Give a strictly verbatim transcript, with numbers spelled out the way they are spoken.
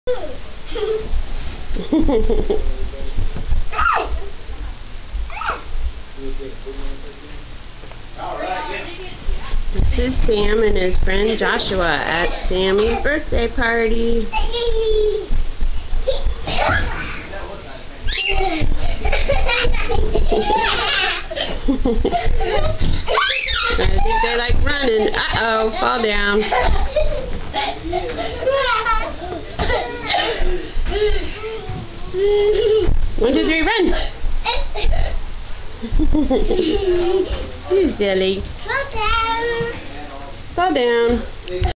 This is Sam and his friend Joshua at Sammy's birthday party. I think they like running. Uh-oh, fall down. One, two, three, run! You silly. Fall down. Fall down.